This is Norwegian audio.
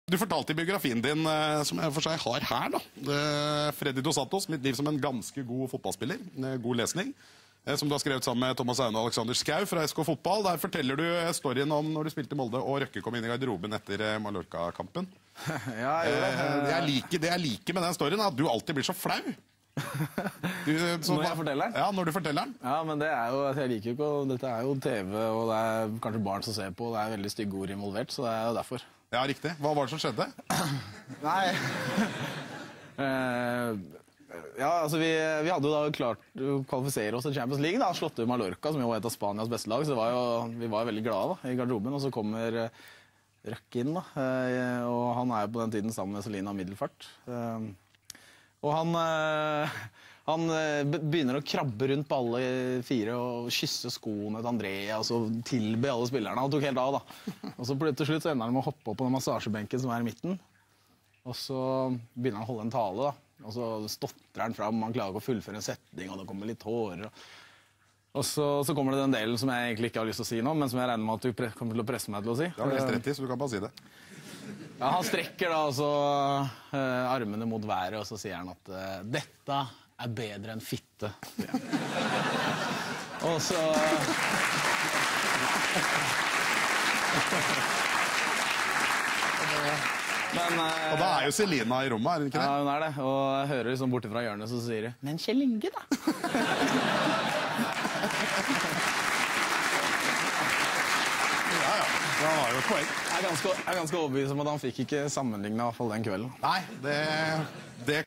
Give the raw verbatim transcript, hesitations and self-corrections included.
Du fortalte i biografien din, som jeg for seg har her, da. Freddy Dos Santos, mitt liv som en ganske god fotballspiller. God lesning. Som du har skrevet sammen med Thomas Aune og Alexander Skau fra S K Fotball. Der forteller du storyen om når du spilte i Molde og Røkke kom inn i garderoben etter Mallorca-kampen. Ja, jeg gjør det. Jeg liker, det jeg liker med den storyen er at du alltid blir så flau. Du, så, når jeg forteller den? Ja, når du forteller den. Ja, men det er jo, jeg liker jo ikke, dette er jo T V, og det er kanskje barn som ser på, og det er veldig stygge ord involvert, så det er jo derfor. Ja, riktig. Hva var det som skjedde? Nei. uh, ja, altså vi, vi hadde jo da klart å kvalifisere oss til Champions League, da, slått ut Mallorca, som jo var et av Spanias beste lag, så det var jo, vi var jo veldig glade da, i garderoben, og så kommer uh, Røkke inn da, uh, og han er jo på den tiden sammen med Selina Middelfart. Uh, og han, uh, han uh, begynner å krabbe rundt på alle fire og kysse skoene til Andrea, og så tilbe alle spillerne. Han tok helt av da. Og så til slutt så ender han med å hoppe opp på den massasjebenken som er i midten. Og så begynner han å holde en tale da. Og så stotrer han fram, han klarer ikke å fullføre en setning, og det kommer litt tårer. Og så, så kommer det den delen som jeg egentlig ikke har lyst til å si nå, men som jeg regner med at du kommer til å presse meg til å si. Det har du helt rett i, så du kan bare si det. Ja, han strekker da altså uh, armene mot været, og så sier han at uh, dette er bedre enn fitte. Ja. Og så... Men, uh, og da er jo Selina i rommet, er hun ikke det? Ja, hun er det. Og jeg hører liksom borte fra hjørnet, så sier hun, men Kjell Inge da? Ja, ja. Det var jo et poeng. Jeg er ganske, jeg er ganske overbevist om at han fikk ikke sammenlignet i hvert fall den kvelden. Nei, det, det